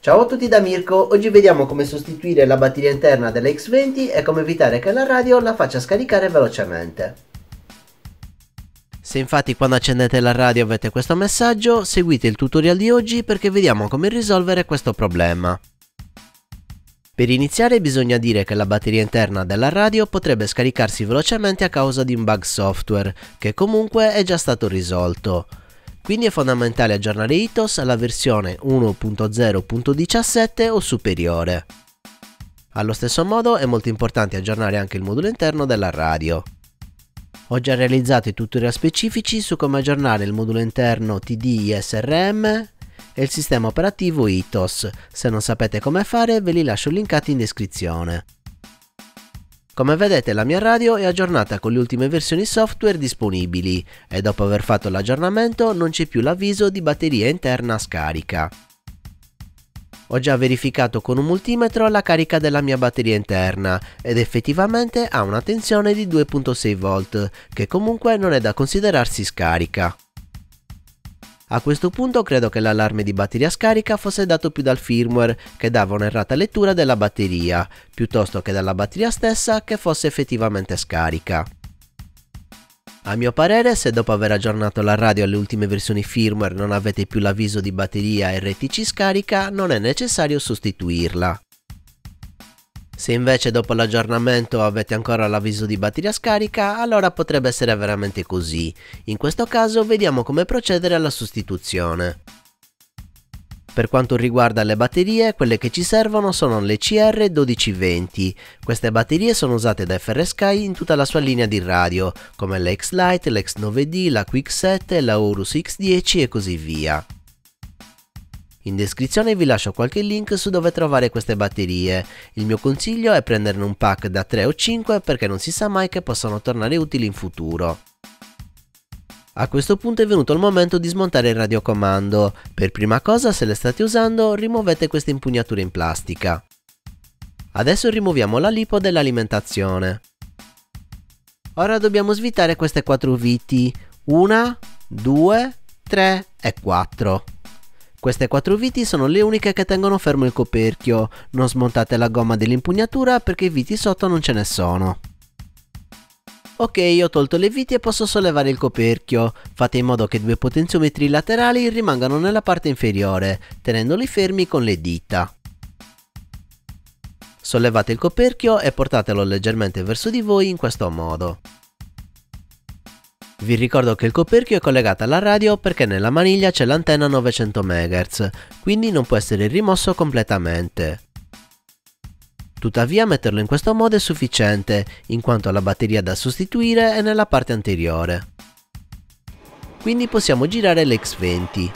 Ciao a tutti da Mirko, oggi vediamo come sostituire la batteria interna della X20 e come evitare che la radio la faccia scaricare velocemente. Se infatti quando accendete la radio avete questo messaggio, seguite il tutorial di oggi perché vediamo come risolvere questo problema. Per iniziare bisogna dire che la batteria interna della radio potrebbe scaricarsi velocemente a causa di un bug software, che comunque è già stato risolto. Quindi è fondamentale aggiornare iTOS alla versione 1.0.17 o superiore. Allo stesso modo è molto importante aggiornare anche il modulo interno della radio. Ho già realizzato i tutorial specifici su come aggiornare il modulo interno TD-ISRM e il sistema operativo iTOS. Se non sapete come fare ve li lascio linkati in descrizione. Come vedete la mia radio è aggiornata con le ultime versioni software disponibili e dopo aver fatto l'aggiornamento non c'è più l'avviso di batteria interna scarica. Ho già verificato con un multimetro la carica della mia batteria interna ed effettivamente ha una tensione di 2.6 volt, che comunque non è da considerarsi scarica. A questo punto credo che l'allarme di batteria scarica fosse dato più dal firmware che dava un'errata lettura della batteria, piuttosto che dalla batteria stessa che fosse effettivamente scarica. A mio parere, se dopo aver aggiornato la radio alle ultime versioni firmware non avete più l'avviso di batteria RTC scarica, non è necessario sostituirla. Se invece dopo l'aggiornamento avete ancora l'avviso di batteria scarica, allora potrebbe essere veramente così. In questo caso vediamo come procedere alla sostituzione. Per quanto riguarda le batterie, quelle che ci servono sono le CR1220. Queste batterie sono usate da FrSky in tutta la sua linea di radio, come la X-Lite, la X9D, la QX7, la Horus X10 e così via. In descrizione vi lascio qualche link su dove trovare queste batterie. Il mio consiglio è prenderne un pack da 3 o 5 perché non si sa mai che possano tornare utili in futuro. A questo punto è venuto il momento di smontare il radiocomando. Per prima cosa, se le state usando, rimuovete queste impugnature in plastica. Adesso rimuoviamo la lipo dell'alimentazione. Ora dobbiamo svitare queste 4 viti. 1, 2, 3 e 4. Queste 4 viti sono le uniche che tengono fermo il coperchio. Non smontate la gomma dell'impugnatura perché i viti sotto non ce ne sono. Ok, ho tolto le viti e posso sollevare il coperchio. Fate in modo che 2 potenziometri laterali rimangano nella parte inferiore, tenendoli fermi con le dita. Sollevate il coperchio e portatelo leggermente verso di voi in questo modo. Vi ricordo che il coperchio è collegato alla radio perché nella maniglia c'è l'antenna 900 MHz, quindi non può essere rimosso completamente. Tuttavia metterlo in questo modo è sufficiente, in quanto la batteria da sostituire è nella parte anteriore. Quindi possiamo girare l'X20.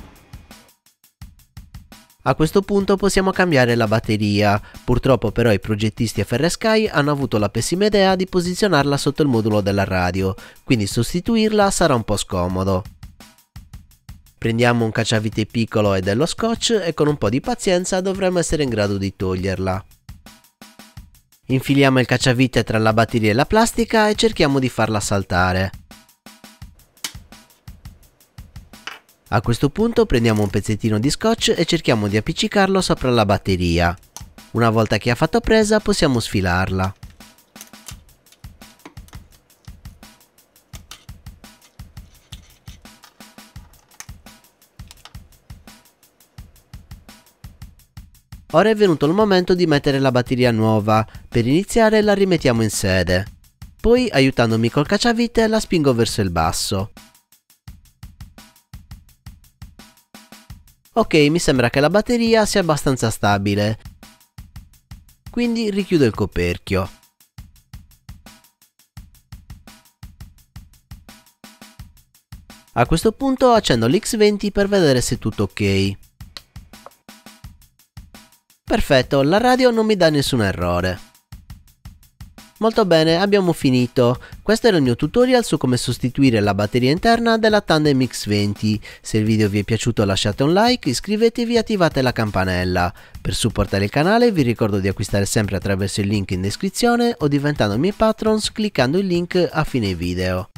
A questo punto possiamo cambiare la batteria, purtroppo però i progettisti FrSky hanno avuto la pessima idea di posizionarla sotto il modulo della radio, quindi sostituirla sarà un po' scomodo. Prendiamo un cacciavite piccolo e dello scotch e con un po' di pazienza dovremo essere in grado di toglierla. Infiliamo il cacciavite tra la batteria e la plastica e cerchiamo di farla saltare. A questo punto prendiamo un pezzettino di scotch e cerchiamo di appiccicarlo sopra la batteria. Una volta che ha fatto presa possiamo sfilarla. Ora è venuto il momento di mettere la batteria nuova. Per iniziare la rimettiamo in sede. Poi, aiutandomi col cacciavite, la spingo verso il basso. Ok, mi sembra che la batteria sia abbastanza stabile. Quindi richiudo il coperchio. A questo punto accendo l'X20 per vedere se è tutto ok. Perfetto, la radio non mi dà nessun errore. Molto bene, abbiamo finito. Questo era il mio tutorial su come sostituire la batteria interna della Tandem X20. Se il video vi è piaciuto lasciate un like, iscrivetevi e attivate la campanella. Per supportare il canale vi ricordo di acquistare sempre attraverso il link in descrizione o diventando miei patrons cliccando il link a fine video.